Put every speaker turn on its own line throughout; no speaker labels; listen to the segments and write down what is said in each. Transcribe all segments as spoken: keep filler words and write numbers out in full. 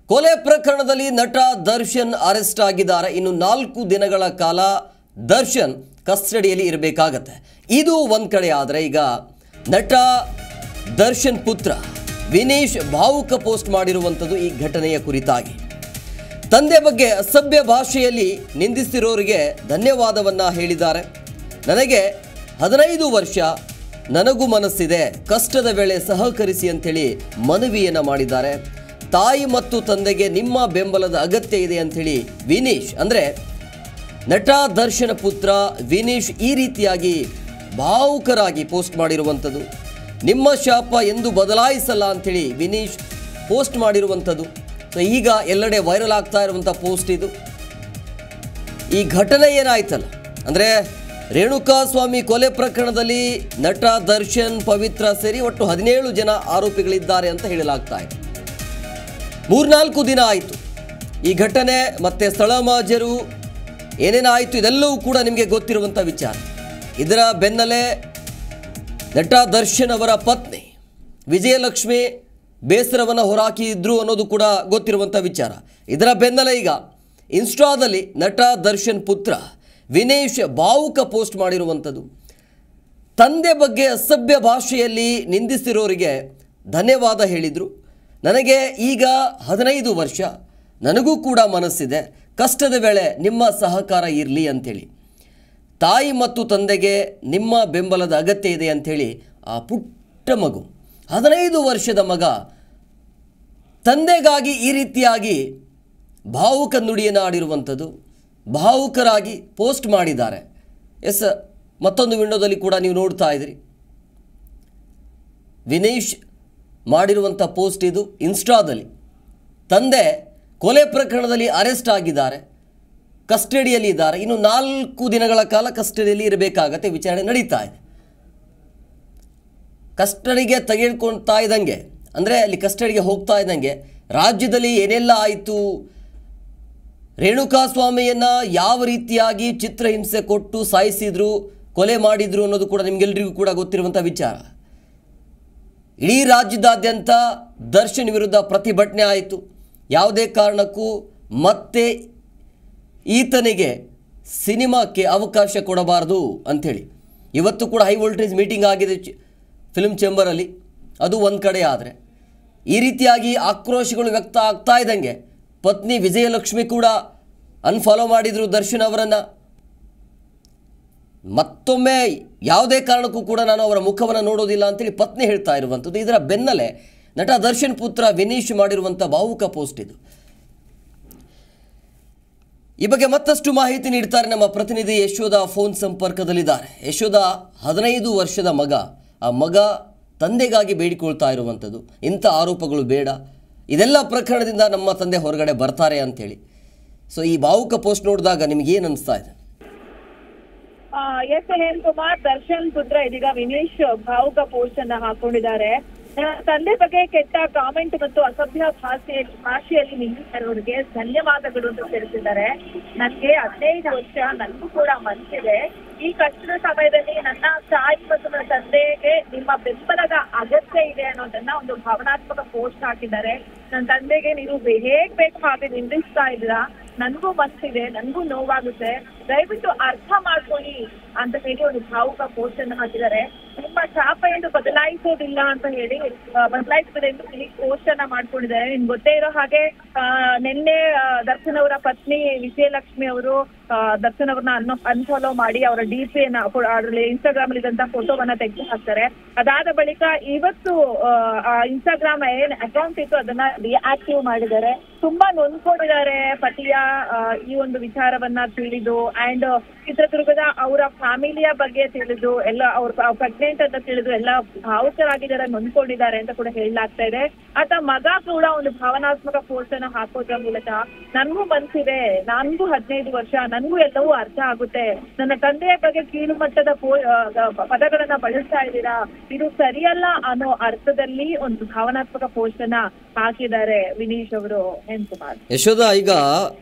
ಕೊಲೆ ಪ್ರಕರಣದಲ್ಲಿ ನಟ ದರ್ಶನ್ ಅರೆಸ್ಟ್ ಆಗಿದ್ದಾರೆ. ಇನ್ನು ನಾಲ್ಕು ದಿನಗಳ ಕಾಲ ದರ್ಶನ್ ಕಸ್ಟಡಿಯಲ್ಲಿ ಇರಬೇಕಾಗತ್ತೆ. ಇದು ಒಂದು ಕಡೆ ಆದರೆ ಈಗ ನಟ ದರ್ಶನ್ ಪುತ್ರ ವಿನೀಶ್ ಭಾವುಕ ಪೋಸ್ಟ್ ಮಾಡಿರುವಂಥದ್ದು ಈ ಘಟನೆಯ ಕುರಿತಾಗಿ. ತಂದೆ ಬಗ್ಗೆ ಅಸಭ್ಯ ಭಾಷೆಯಲ್ಲಿ ನಿಂದಿಸಿರೋರಿಗೆ ಧನ್ಯವಾದವನ್ನು ಹೇಳಿದ್ದಾರೆ. ನನಗೆ ಹದಿನೈದು ವರ್ಷ, ನನಗೂ ಮನಸ್ಸಿದೆ, ಕಷ್ಟದ ವೇಳೆ ಸಹಕರಿಸಿ ಅಂತೇಳಿ ಮನವಿಯನ್ನು ಮಾಡಿದ್ದಾರೆ. ತಾಯಿ ಮತ್ತು ತಂದೆಗೆ ನಿಮ್ಮ ಬೆಂಬಲದ ಅಗತ್ಯ ಇದೆ ಅಂಥೇಳಿ ವಿನೀಶ್ ಅಂದರೆ ನಟ ದರ್ಶನ ಪುತ್ರ ವಿನೀಶ್ ಈ ರೀತಿಯಾಗಿ ಭಾವುಕರಾಗಿ ಪೋಸ್ಟ್ ಮಾಡಿರುವಂಥದ್ದು. ನಿಮ್ಮ ಶಾಪ ಎಂದು ಬದಲಾಯಿಸಲ್ಲ ಅಂಥೇಳಿ ವಿನೀಶ್ ಪೋಸ್ಟ್ ಮಾಡಿರುವಂಥದ್ದು. ಸೊ ಈಗ ಎಲ್ಲೆಡೆ ವೈರಲ್ ಆಗ್ತಾ ಇರುವಂಥ ಪೋಸ್ಟ್ ಇದು. ಈ ಘಟನೆ ಏನಾಯ್ತಲ್ಲ ಅಂದರೆ ರೇಣುಕಾ ಸ್ವಾಮಿ ಕೊಲೆ ಪ್ರಕರಣದಲ್ಲಿ ನಟ ದರ್ಶನ್, ಪವಿತ್ರ ಸೇರಿ ಒಟ್ಟು ಹದಿನೇಳು ಜನ ಆರೋಪಿಗಳಿದ್ದಾರೆ ಅಂತ ಹೇಳಲಾಗ್ತಾ ಇದೆ. ಮೂರ್ನಾಲ್ಕು ದಿನ ಆಯಿತು ಈ ಘಟನೆ, ಮತ್ತು ಸ್ಥಳ ಮಾಜರು ಏನೇನಾಯಿತು ಇದೆಲ್ಲವೂ ಕೂಡ ನಿಮಗೆ ಗೊತ್ತಿರುವಂಥ ವಿಚಾರ. ಇದರ ಬೆನ್ನಲ್ಲೇ ನಟ ದರ್ಶನ್ ಅವರ ಪತ್ನಿ ವಿಜಯಲಕ್ಷ್ಮಿ ಬೇಸರವನ್ನು ಹೊರಹಾಕಿದ್ರು ಅನ್ನೋದು ಕೂಡ ಗೊತ್ತಿರುವಂಥ ವಿಚಾರ. ಇದರ ಬೆನ್ನಲ್ಲೇ ಈಗ ಇನ್ಸ್ಟಾದಲ್ಲಿ ನಟ ದರ್ಶನ್ ಪುತ್ರ ವಿನೀಶ್ ಭಾವುಕ ಪೋಸ್ಟ್ ಮಾಡಿರುವಂಥದ್ದು. ತಂದೆ ಬಗ್ಗೆ ಅಸಭ್ಯ ಭಾಷೆಯಲ್ಲಿ ನಿಂದಿಸಿರೋರಿಗೆ ಧನ್ಯವಾದ ಹೇಳಿದರು. ನನಗೆ ಈಗ ಹದಿನೈದು ವರ್ಷ, ನನಗೂ ಕೂಡ ಮನಸ್ಸಿದೆ, ಕಷ್ಟದ ವೇಳೆ ನಿಮ್ಮ ಸಹಕಾರ ಇರಲಿ ಅಂಥೇಳಿ. ತಾಯಿ ಮತ್ತು ತಂದೆಗೆ ನಿಮ್ಮ ಬೆಂಬಲದ ಅಗತ್ಯ ಇದೆ ಅಂಥೇಳಿ ಆ ಪುಟ್ಟ ಮಗು, ಹದಿನೈದು ವರ್ಷದ ಮಗ ತಂದೆಗಾಗಿ ಈ ರೀತಿಯಾಗಿ ಭಾವುಕ ನುಡಿಯನ್ನು ಆಡಿರುವಂಥದ್ದು, ಭಾವುಕರಾಗಿ ಪೋಸ್ಟ್ ಮಾಡಿದ್ದಾರೆ. ಎಸ್, ಮತ್ತೊಂದು ವಿಂಡೋದಲ್ಲಿ ಕೂಡ ನೀವು ನೋಡ್ತಾ ಇದ್ದೀರಿ ವಿನೀಶ್ ಮಾಡಿರುವಂಥ ಪೋಸ್ಟ್ ಇದು ಇನ್ಸ್ಟಾದಲ್ಲಿ. ತಂದೆ ಕೊಲೆ ಪ್ರಕರಣದಲ್ಲಿ ಅರೆಸ್ಟ್ ಆಗಿದ್ದಾರೆ, ಕಸ್ಟಡಿಯಲ್ಲಿ ಇದ್ದಾರೆ. ಇನ್ನು ನಾಲ್ಕು ದಿನಗಳ ಕಾಲ ಕಸ್ಟಡಿಯಲ್ಲಿ ಇರಬೇಕಾಗತ್ತೆ. ವಿಚಾರಣೆ ನಡೀತಾ ಇದೆ. ಕಸ್ಟಡಿಗೆ ತೆಗೆದುಕೊಳ್ತಾ ಇದ್ದಂಗೆ ಅಂದರೆ ಅಲ್ಲಿ ಕಸ್ಟಡಿಗೆ ಹೋಗ್ತಾ ಇದ್ದಂಗೆ ರಾಜ್ಯದಲ್ಲಿ ಏನೆಲ್ಲ ಆಯಿತು, ರೇಣುಕಾ ಸ್ವಾಮಿಯನ್ನು ಯಾವ ರೀತಿಯಾಗಿ ಚಿತ್ರಹಿಂಸೆ ಕೊಟ್ಟು ಸಾಯಿಸಿದ್ರು, ಕೊಲೆ ಮಾಡಿದ್ರು ಅನ್ನೋದು ಕೂಡ ನಿಮಗೆಲ್ಲರಿಗೂ ಕೂಡ ಗೊತ್ತಿರುವಂಥ ವಿಚಾರ. ಇಡೀ ರಾಜ್ಯದಾದ್ಯಂತ ದರ್ಶನ್ ವಿರುದ್ಧ ಪ್ರತಿಭಟನೆ ಆಯಿತು. ಯಾವುದೇ ಕಾರಣಕ್ಕೂ ಮತ್ತೆ ಈತನಿಗೆ ಸಿನಿಮಾಕ್ಕೆ ಅವಕಾಶ ಕೊಡಬಾರ್ದು ಅಂಥೇಳಿ ಇವತ್ತು ಕೂಡ ಹೈ ವೋಲ್ಟೇಜ್ ಮೀಟಿಂಗ್ ಆಗಿದೆ ಫಿಲ್ಮ್ ಚೇಂಬರಲ್ಲಿ. ಅದು ಒಂದು ಕಡೆ ಆದರೆ ಈ ರೀತಿಯಾಗಿ ಆಕ್ರೋಶಗಳು ವ್ಯಕ್ತ ಆಗ್ತಾ ಇದ್ದಂಗೆ ಪತ್ನಿ ವಿಜಯಲಕ್ಷ್ಮಿ ಕೂಡ ಅನ್ಫಾಲೋ ಮಾಡಿದರು ದರ್ಶನ್ ಅವರನ್ನು. ಮತ್ತೊಮ್ಮೆ ಯಾವುದೇ ಕಾರಣಕ್ಕೂ ಕೂಡ ನಾನು ಅವರ ಮುಖವನ್ನು ನೋಡೋದಿಲ್ಲ ಅಂತೇಳಿ ಪತ್ನಿ ಹೇಳ್ತಾ ಇರುವಂಥದ್ದು. ಇದರ ಬೆನ್ನಲ್ಲೇ ನಟ ದರ್ಶನ್ ಪುತ್ರ ವಿನೀಶ್ ಮಾಡಿರುವಂಥ ಭಾವುಕ ಪೋಸ್ಟ್ ಇದು. ಈ ಬಗ್ಗೆ ಮತ್ತಷ್ಟು ಮಾಹಿತಿ ನೀಡ್ತಾರೆ ನಮ್ಮ ಪ್ರತಿನಿಧಿ ಯಶೋಧ ಫೋನ್ ಸಂಪರ್ಕದಲ್ಲಿದ್ದಾರೆ. ಯಶೋಧ, ಹದಿನೈದು ವರ್ಷದ ಮಗ, ಆ ಮಗ ತಂದೆಗಾಗಿ ಬೇಡಿಕೊಳ್ತಾ ಇರುವಂಥದ್ದು, ಇಂಥ ಆರೋಪಗಳು ಬೇಡ, ಇದೆಲ್ಲ ಪ್ರಕರಣದಿಂದ ನಮ್ಮ ತಂದೆ ಹೊರಗಡೆ ಬರ್ತಾರೆ ಅಂಥೇಳಿ. ಸೊ ಈ ಭಾವುಕ ಪೋಸ್ಟ್ ನೋಡಿದಾಗ ನಿಮಗೇನು ಅನಿಸ್ತಾ ಇದೆ?
ಎಸ್ ಹೇಮ್ ಕುಮಾರ್, ದರ್ಶನ್ ಪುತ್ರ ಇದೀಗ ವಿನೀಶ್ ಭಾವುಕ ಪೋಸ್ಟ್ ಅನ್ನ ಹಾಕೊಂಡಿದ್ದಾರೆ. ತಂದೆ ಬಗ್ಗೆ ಕೆಟ್ಟ ಕಾಮೆಂಟ್ ಮತ್ತು ಅಸಭ್ಯ ಭಾಷೆ ಭಾಷೆಯಲ್ಲಿ ನಿಂದಿಸಿರೋರಿಗೆ ಧನ್ಯವಾದಗಳು ಅಂತ ತಿಳಿಸಿದ್ದಾರೆ. ನನಗೆ ಹದಿನೈದು ವರ್ಷ, ನನಗೂ ಕೂಡ ಮನಸ್ಸಿದೆ, ಈ ಕಷ್ಟದ ಸಮಯದಲ್ಲಿ ನನ್ನ ತಾಯಿ ಮತ್ತು ನನ್ನ ತಂದೆಗೆ ನಿಮ್ಮ ಬೆಂಬಲದ ಅಗತ್ಯ ಇದೆ ಅನ್ನೋದನ್ನ ಒಂದು ಭಾವನಾತ್ಮಕ ಪೋಸ್ಟ್ ಹಾಕಿದ್ದಾರೆ. ನನ್ನ ತಂದೆಗೆ ನೀವು ಹೇಗ್ ಬೇಕು ಹಾಗೆ ನಿಂದಿಸ್ತಾ ಇದ್ದೀರಾ, ನನಗೂ ಮನಸ್ಸಿದೆ, ನನಗೂ ನೋವಾಗುತ್ತೆ, ದಯವಿಟ್ಟು ಅರ್ಥ ಮಾಡ್ಕೊಳ್ಳಿ ಅಂತ ಹೇಳಿ ಒಂದು ಭಾವುಕ ಪೋಸ್ಟ್ ಅನ್ನು ಹಾಕಿದ್ದಾರೆ. ನಿಮ್ಮ ಶಾಪ ಎಂದು ಬದಲಾಯಿಸೋದಿಲ್ಲ ಅಂತ ಹೇಳಿ ಬದಲಾಯಿಸೋದಿಲ್ಲ ಎಂದು ಇಲ್ಲಿ ಪೋಸ್ಟ್ ಅನ್ನ ಮಾಡ್ಕೊಂಡಿದ್ದಾರೆ. ನಿಮ್ಗೆ ಗೊತ್ತೇ ಇರೋ ಹಾಗೆ ನಿನ್ನೆ ದರ್ಶನ್ ಅವರ ಪತ್ನಿ ವಿಜಯಲಕ್ಷ್ಮಿ ಅವರು ದರ್ಶನ್ ಅವ್ರನ್ನ ಅನ್ ಅನ್ಫಾಲೋ ಮಾಡಿ ಅವರ ಡಿ ಪಿ ಅನ್ನ ಅದರಲ್ಲಿ ಇನ್ಸ್ಟಾಗ್ರಾಮ್ ಅಲ್ಲಿ ಇದ್ದಂತ ಫೋಟೋವನ್ನ ತೆಗೆದು ಹಾಕ್ತಾರೆ. ಅದಾದ ಬಳಿಕ ಇವತ್ತು ಇನ್ಸ್ಟಾಗ್ರಾಮ್ ಏನ್ ಅಕೌಂಟ್ ಇತ್ತು ಅದನ್ನ ಡಿಆಕ್ಟಿವ್ ಮಾಡಿದ್ದಾರೆ. ತುಂಬಾ ನೊಂದ್ಕೊಂಡಿದ್ದಾರೆ ಪತಿಯ ಈ ಒಂದು ವಿಚಾರವನ್ನ ತಿಳಿದು, ಅಂಡ್ ಚಿತ್ರದುರ್ಗದ ಅವರ ಫ್ಯಾಮಿಲಿಯ ಬಗ್ಗೆ ತಿಳಿದು, ಎಲ್ಲ ಅವ್ರ ಪ್ರೆಗ್ನೆಂಟ್ ಅಂತ ತಿಳಿದು ಎಲ್ಲ ಭಾವುಕರಾಗಿದ್ದಾರೆ, ನೊಂದ್ಕೊಂಡಿದ್ದಾರೆ ಅಂತ ಕೂಡ ಹೇಳಲಾಗ್ತಾ ಇದೆ. ಆತ ಮಗ ಕೂಡ ಒಂದು ಭಾವನಾತ್ಮಕ ಪೋಸ್ಟ್ ಅನ್ನ ಹಾಕೋದ್ರ ಮೂಲಕ ನನ್ಗೂ ಮನ್ಸಿದೆ, ನನ್ಗೂ ಹದಿನೈದು ವರ್ಷ, ನನ್ಗೂ ಎಲ್ಲವೂ ಅರ್ಥ ಆಗುತ್ತೆ, ನನ್ನ ತಂದೆಯ ಬಗ್ಗೆ ಕೀಳು ಮಟ್ಟದ ಪೋ ಪದಗಳನ್ನ ಬಳಸ್ತಾ ಇದ್ದೀರಾ, ಇದು ಸರಿಯಲ್ಲ ಅನ್ನೋ ಅರ್ಥದಲ್ಲಿ ಒಂದು ಭಾವನಾತ್ಮಕ ಪೋಸ್ಟ್ ಅನ್ನ ಹಾಕಿದ್ದಾರೆ ವಿನೀಶ್ ಅವರು. ಹೇಮ್ ಕುಮಾರ್,
ಯಶೋಧ, ಈಗ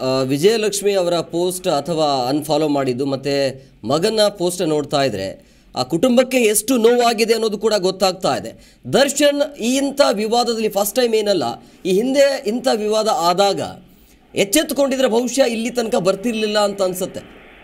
ವಿಜಯಲಕ್ಷ್ಮಿ ಅವರ ಪೋಸ್ಟ್ ಅಥವಾ ಅನ್ಫಾಲೋ ಮಾಡಿದ್ದು ಮತ್ತೆ ಮಗನ ಪೋಸ್ಟ್ ನೋಡ್ತಾ ಇದ್ರೆ ಆ ಕುಟುಂಬಕ್ಕೆ ಎಷ್ಟು ನೋವಾಗಿದೆ ಅನ್ನೋದು ಕೂಡ ಗೊತ್ತಾಗ್ತಾ ಇದೆ. ದರ್ಶನ್ ಈ ಇಂಥ ವಿವಾದದಲ್ಲಿ ಫಸ್ಟ್ ಟೈಮ್ ಏನಲ್ಲ, ಈ ಹಿಂದೆ ಇಂಥ ವಿವಾದ ಆದಾಗ ಎಚ್ಚೆತ್ತುಕೊಂಡಿದ್ರೆ ಬಹುಶಃ ಇಲ್ಲಿ ತನಕ ಬರ್ತಿರ್ಲಿಲ್ಲ ಅಂತ ಅನ್ಸುತ್ತೆ.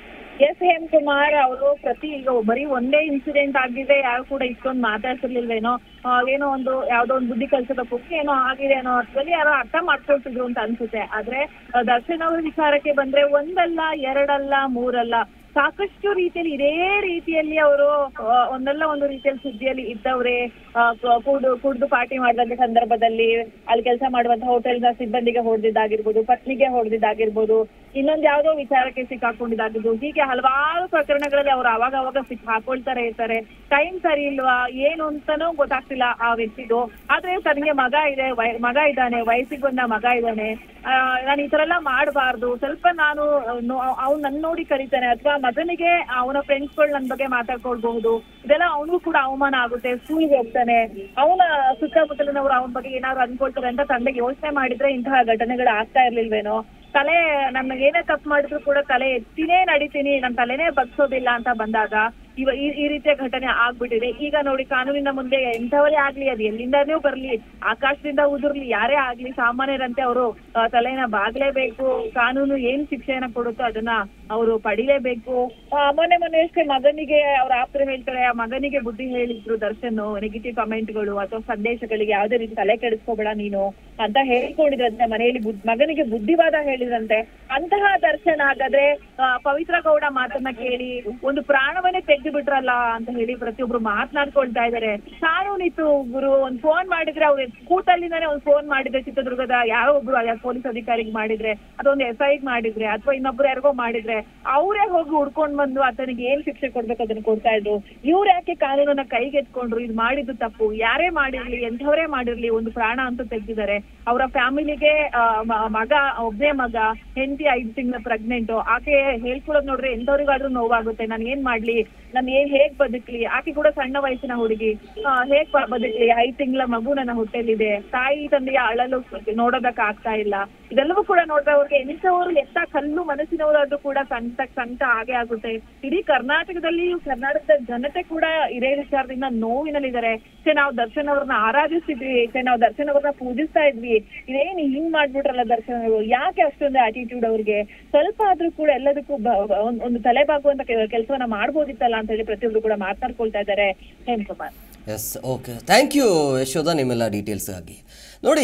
ಎಸ್ ಹೇಮಕುಮಾರ್ ಅವರು ಪ್ರತಿ ಈಗ ಬರೀ ಒಂದೇ ಇನ್ಸಿಡೆಂಟ್ ಆಗಿದೆ, ಯಾರು ಕೂಡ ಇಷ್ಟೊಂದು ಮಾತಾಡ್ತಿರ್ಲಿಲ್ವೇನೋ, ಏನೋ ಒಂದು ಯಾವ್ದೋ ಒಂದು ಬುದ್ಧಿ ಕಲ್ಸದ ಪುಕ್ಕಿ ಏನೋ ಆಗಿದೆ ಅನ್ನೋ ಅರ್ಥದಲ್ಲಿ ಯಾರೋ ಅರ್ಥ ಮಾಡ್ಕೊಳ್ತಿದ್ರು ಅಂತ ಅನ್ಸುತ್ತೆ. ಆದ್ರೆ ದರ್ಶನ್ ಅವ್ರ ವಿಚಾರಕ್ಕೆ ಬಂದ್ರೆ ಒಂದಲ್ಲ ಎರಡಲ್ಲ ಮೂರಲ್ಲ ಸಾಕಷ್ಟು ರೀತಿಯಲ್ಲಿ ಇದೇ ರೀತಿಯಲ್ಲಿ ಅವರು ಒಂದಲ್ಲ ಒಂದು ರೀತಿಯಲ್ಲಿ ಸುದ್ದಿಯಲ್ಲಿ ಇದ್ದವ್ರೆ. ಕುಡ್ದು ಕುಡ್ದು ಪಾರ್ಟಿ ಮಾಡಿದಂತ ಸಂದರ್ಭದಲ್ಲಿ ಅಲ್ಲಿ ಕೆಲಸ ಮಾಡುವಂತ ಹೋಟೆಲ್ನ ಸಿಬ್ಬಂದಿಗೆ ಹೊಡೆದಿದ್ದಾಗಿರ್ಬೋದು, ಪತ್ನಿಗೆ ಹೊಡೆದಿದ್ದಾಗಿರ್ಬೋದು, ಇನ್ನೊಂದು ಯಾವ್ದೋ ವಿಚಾರಕ್ಕೆ ಸಿಕ್ಕಾಕೊಂಡಿದ್ದಾಗಿರ್ಬೋದು, ಹೀಗೆ ಹಲವಾರು ಪ್ರಕರಣಗಳಲ್ಲಿ ಅವ್ರು ಅವಾಗ ಅವಾಗ ಸಿಕ್ ಹಾಕೊಳ್ತಾರೆ ಇರ್ತಾರೆ. ಟೈಮ್ ಸರಿ ಇಲ್ವಾ ಏನು ಅಂತಾನೂ ಗೊತ್ತಾಗ್ತಿಲ್ಲ ಆ ವ್ಯಕ್ತಿದು. ಆದ್ರೆ ತನಗೆ ಮಗ ಇದೆ, ಮಗ ಇದ್ದಾನೆ, ವಯಸ್ಸಿಗೆ ಬಂದ ಮಗ ಇದ್ದಾನೆ, ನಾನು ಈ ತರ ಎಲ್ಲ ಮಾಡಬಾರ್ದು, ಸ್ವಲ್ಪ ನಾನು ಅವ್ನು ನನ್ ನೋಡಿ ಕರೀತಾನೆ ಅಥವಾ ಮಗನಿಗೆ ಅವನ ಫ್ರೆಂಡ್ಸ್ಗಳು ನನ್ ಬಗ್ಗೆ ಮಾತಾಡ್ಕೊಳ್ಬಹುದು, ಇದೆಲ್ಲ ಅವನಿಗೂ ಕೂಡ ಅವಮಾನ ಆಗುತ್ತೆ. ಸ್ಕೂಲ್ಗೆ ಹೋಗ್ತಾನೆ, ಅವನ ಸುತ್ತಮುತ್ತಲಿನವ್ರು ಅವನ ಬಗ್ಗೆ ಏನಾದ್ರು ಅನ್ಕೊಳ್ತಾರೆ ಅಂತ ತಂದೆಗೆ ಯೋಚನೆ ಮಾಡಿದ್ರೆ ಇಂತಹ ಘಟನೆಗಳು ಆಗ್ತಾ ಇರ್ಲಿಲ್ವೇನೋ. ತಲೆ ನಮ್ಗೆ ಏನೇ ತಪ್ಪು ಮಾಡಿದ್ರು ಕೂಡ ತಲೆ ಎತ್ತಿನೇ ನಡಿತೀನಿ, ನನ್ ತಲೆನೇ ಬಗ್ಸೋದಿಲ್ಲ ಅಂತ ಬಂದಾಗ ಇವ ಈ ರೀತಿಯ ಘಟನೆ ಆಗ್ಬಿಟ್ಟಿದೆ. ಈಗ ನೋಡಿ, ಕಾನೂನಿನ ಮುಂದೆ ಎಂಥವರೇ ಆಗ್ಲಿ, ಅದು ಎಲ್ಲಿಂದಾನೇ ಬರ್ಲಿ, ಆಕಾಶದಿಂದ ಉದುರ್ಲಿ, ಯಾರೇ ಆಗ್ಲಿ ಸಾಮಾನ್ಯರಂತೆ ಅವರು ತಲೆನ ಬಾಗ್ಲೇಬೇಕು. ಕಾನೂನು ಏನ್ ಶಿಕ್ಷೆಯನ್ನ ಕೊಡುತ್ತೋ ಅದನ್ನ ಅವರು ಪಡಿಲೇಬೇಕು. ಮೊನ್ನೆ ಮೊನ್ನೆ ಅಷ್ಟೇ ಮಗನಿಗೆ ಅವ್ರ ಆಪ್ತರು ಹೇಳ್ತಾರೆ, ಆ ಮಗನಿಗೆ ಬುದ್ಧಿ ಹೇಳಿದ್ರು ದರ್ಶನ್, ನೆಗೆಟಿವ್ ಕಮೆಂಟ್ಗಳು ಅಥವಾ ಸಂದೇಶಗಳಿಗೆ ಯಾವುದೇ ರೀತಿ ತಲೆ ಕೆಡಿಸ್ಕೋಬೇಡ ನೀನು ಅಂತ ಹೇಳ್ಕೊಂಡಿದ್ರಂತೆ ಮನೆಯಲ್ಲಿ. ಮಗನಿಗೆ ಬುದ್ಧಿವಾದ ಹೇಳಿದ್ರಂತೆ. ಅಂತಹ ದರ್ಶನ್ ಹಾಗಾದ್ರೆ ಪವಿತ್ರ ಗೌಡ ಮಾತನ್ನ ಕೇಳಿ ಒಂದು ಪ್ರಾಣವನ್ನೇ ತೆಗೆದು ಬಿಟ್ರಲ್ಲ ಅಂತ ಹೇಳಿ ಪ್ರತಿಯೊಬ್ರು ಮಾತನಾಡ್ಕೊಳ್ತಾ ಇದಾರೆ. ಕಾನೂನಿತ್ತು ಗುರು, ಒಂದ್ ಫೋನ್ ಮಾಡಿದ್ರೆ ಅವ್ರು ಕೂಟಲ್ಲಿಂದಾನೆ ಒಂದ್ ಫೋನ್ ಮಾಡಿದ್ರೆ, ಚಿತ್ರದುರ್ಗದ ಯಾರೋ ಒಬ್ರು ಪೊಲೀಸ್ ಅಧಿಕಾರಿಗೆ ಮಾಡಿದ್ರೆ ಅಥವಾ ಒಂದು ಎಸ್ ಐ ಮಾಡಿದ್ರೆ ಅಥವಾ ಇನ್ನೊಬ್ರು ಯಾರಿಗೋ ಮಾಡಿದ್ರೆ ಅವರೇ ಹೋಗಿ ಹುಡ್ಕೊಂಡ್ ಬಂದು ಆತನಿಗೆ ಏನ್ ಶಿಕ್ಷೆ ಕೊಡ್ಬೇಕು ಅದನ್ನ ಕೊಡ್ತಾ ಇದ್ರು. ಇವ್ರು ಯಾಕೆ ಕಾನೂನನ್ನ ಕೈಗೆತ್ಕೊಂಡ್ರು? ಇದು ಮಾಡಿದ್ದು ತಪ್ಪು, ಯಾರೇ ಮಾಡಿರ್ಲಿ, ಎಂಥವರೇ ಮಾಡಿರ್ಲಿ, ಒಂದು ಪ್ರಾಣ ಅಂತೂ ತೆಗ್ದಿದ್ದಾರೆ. ಅವರ ಫ್ಯಾಮಿಲಿಗೆ ಮಗ, ಒಬ್ಬನೇ ಮಗ, ಹೆಂಡತಿ ಐದು ತಿಂಗಳ ಪ್ರೆಗ್ನೆಂಟ್. ಆಕೆ ಹೇಳ್ಕೊಳೋದ್ ನೋಡ್ರೆ ಎಂಥವ್ರಿಗಾದ್ರೂ ನೋವಾಗುತ್ತೆ. ನಾನು ಏನ್ ಮಾಡ್ಲಿ, ನಾನು ಏನ್ ಹೇಗ್ ಬದುಕ್ಲಿ? ಆಕೆ ಕೂಡ ಸಣ್ಣ ವಯಸ್ಸಿನ ಹುಡುಗಿ, ಹೇಗ್ ಬದುಕ್ಲಿ? ಐದ್ ತಿಂಗಳ ಮಗು ನನ್ನ ಹೊಟ್ಟೆಲಿದೆ, ತಾಯಿ ತಂದೆಯ ಅಳಲು ನೋಡೋದಕ್ ಆಗ್ತಾ ಇಲ್ಲ. ಇದೆಲ್ಲವೂ ಕೂಡ ನೋಡ್ರೆ ಅವ್ರಿಗೆ ಎಂಥವ್ರು ಎತ್ತ ಕಲ್ಲು ಮನಸ್ಸಿನವರಾದ್ರೂ ಕೂಡ ಸಂತ ಸಂತ ಹಾಗೆ ಆಗುತ್ತೆ. ಇಡೀ ಕರ್ನಾಟಕದಲ್ಲಿ ಕರ್ನಾಟಕದ ಜನತೆ ಕೂಡ ಇದೇ ವಿಚಾರದಿಂದ ನೋವಿನಲ್ಲಿದ್ದಾರೆ. ಸೇ ನಾವು ದರ್ಶನ್ ಅವ್ರನ್ನ ಆರಾಧಿಸ್ತಿದ್ವಿ, ಸೇ ನಾವು ದರ್ಶನ್ ಅವ್ರನ್ನ ಪೂಜಿಸ್ತಾ ಇದ್ವಿ, ಇದೇನು ಹಿಂಗ್ ಮಾಡ್ಬಿಟ್ರಲ್ಲ ದರ್ಶನ್ ಅವರು, ಯಾಕೆ ಅಷ್ಟೊಂದು ಆಟಿಟ್ಯೂಡ್ ಅವ್ರಿಗೆ? ಸ್ವಲ್ಪ ಆದ್ರೂ ಕೂಡ ಎಲ್ಲದಕ್ಕೂ ಒಂದು ತಲೆ ಬಾಗುವಂತ ಕೆಲಸವನ್ನ ಮಾಡ್ಬೋದಿತ್ತಲ್ಲ ಅಂತ ಹೇಳಿ ಪ್ರತಿಯೊಬ್ರು ಕೂಡ ಮಾತನಾಡ್ಕೊಳ್ತಾ ಇದ್ದಾರೆ. Hemakumar.
Yes, okay, thank you Yashoda ನಿಮ್ಮೆಲ್ಲ ಡೀಟೇಲ್ಸ್ ಆಗಿ. ನೋಡಿ,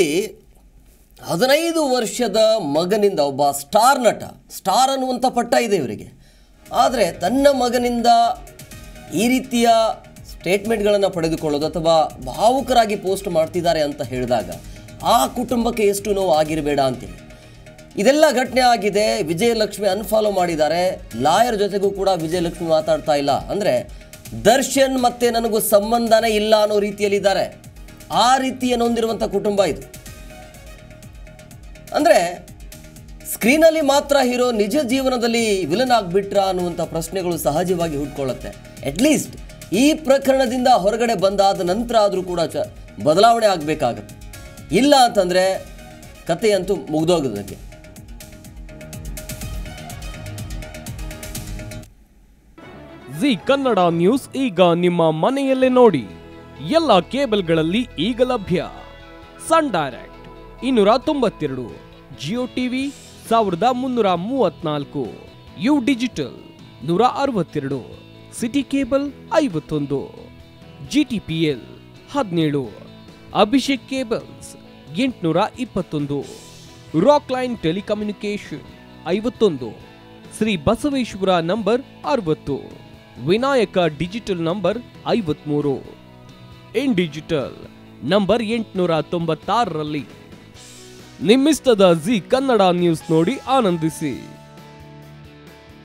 ಹದಿನೈದು ವರ್ಷದ ಮಗನಿಂದ ಒಬ್ಬ ಸ್ಟಾರ್ ನಟ, ಸ್ಟಾರ್ ಅನ್ನುವಂಥ ಪಟ್ಟ ಇದೆ ಇವರಿಗೆ, ಆದರೆ ತನ್ನ ಮಗನಿಂದ ಈ ರೀತಿಯ ಸ್ಟೇಟ್ಮೆಂಟ್ಗಳನ್ನು ಪಡೆದುಕೊಳ್ಳೋದು ಅಥವಾ ಭಾವುಕರಾಗಿ ಪೋಸ್ಟ್ ಮಾಡ್ತಿದ್ದಾರೆ ಅಂತ ಹೇಳಿದಾಗ ಆ ಕುಟುಂಬಕ್ಕೆ ಎಷ್ಟು ನೋವು ಆಗಿರಬೇಡ ಅಂತೇಳಿ. ಇದೆಲ್ಲ ಘಟನೆ ಆಗಿದೆ. ವಿಜಯಲಕ್ಷ್ಮಿ ಅನ್ಫಾಲೋ ಮಾಡಿದ್ದಾರೆ. ಲಾಯರ್ ಜೊತೆಗೂ ಕೂಡ ವಿಜಯಲಕ್ಷ್ಮಿ ಮಾತಾಡ್ತಾ ಇಲ್ಲ. ಅಂದರೆ ದರ್ಶನ್ ಮತ್ತೆ ನನಗೂ ಸಂಬಂಧನೇ ಇಲ್ಲ ಅನ್ನೋ ರೀತಿಯಲ್ಲಿದ್ದಾರೆ. ಆ ರೀತಿಯ ನೊಂದಿರುವಂಥ ಕುಟುಂಬ ಇದು. ಅಂದರೆ ಸ್ಕ್ರೀನಲ್ಲಿ ಮಾತ್ರ ಹೀರೋ, ನಿಜ ಜೀವನದಲ್ಲಿ ವಿಲನ್ ಆಗಿಬಿಟ್ರಾ ಅನ್ನುವಂಥ ಪ್ರಶ್ನೆಗಳು ಸಹಜವಾಗಿ ಹುಟ್ಕೊಳ್ಳುತ್ತೆ. ಅಟ್ಲೀಸ್ಟ್ ಈ ಪ್ರಕರಣದಿಂದ ಹೊರಗಡೆ ಬಂದಾದ ನಂತರ ಆದರೂ ಕೂಡ ಚ ಬದಲಾವಣೆ ಆಗಬೇಕಾಗತ್ತೆ. ಇಲ್ಲ ಅಂತಂದರೆ ಕಥೆಯಂತೂ ಮುಗಿದೋಗೋದಕ್ಕೆ.
ಜಿ ಕನ್ನಡ ನ್ಯೂಸ್ ಈಗ ನಿಮ್ಮ ಮನೆಯಲ್ಲೇ ನೋಡಿ. ಎಲ್ಲ ಕೇಬಲ್ಗಳಲ್ಲಿ ಈಗ ಲಭ್ಯ. ಸನ್ ಡೈರೆಕ್ಟ್ ಇನ್ನೂರ ತೊಂಬತ್ತೆರಡು, ಜಿಯೋ ಟಿವಿ ಸಾವಿರದ ಮುನ್ನೂರ ಮೂವತ್ನಾಲ್ಕು, ಯು ಡಿಜಿಟಲ್ ನೂರ ಅರವತ್ತೆರಡು, ಸಿಟಿ ಕೇಬಲ್ ಐವತ್ತೊಂದು, ಜಿ ಟಿ ಪಿ ಎಲ್ ಹದಿನೇಳು, ಅಭಿಷೇಕ್ ಕೇಬಲ್ಸ್ ಎಂಟುನೂರ ಇಪ್ಪತ್ತೊಂದು, ರಾಕ್ ಲೈನ್ ಟೆಲಿಕಮ್ಯುನಿಕೇಶನ್ ಐವತ್ತೊಂದು, ಶ್ರೀ ಬಸವೇಶ್ವರ ನಂಬರ್ ಅರವತ್ತು, ವಿನಾಯಕ ಡಿಜಿಟಲ್ ನಂಬರ್ ಐವತ್ಮೂರು, ಇನ್ ಡಿಜಿಟಲ್ ನಂಬರ್ ಎಂಟುನೂರ ತೊಂಬತ್ತಾರರಲ್ಲಿ. ನಿಮ್ಮಿಸ್ತದ ಜಿ ಕನ್ನಡ ನ್ಯೂಸ್ ನೋಡಿ ಆನಂದಿಸಿ.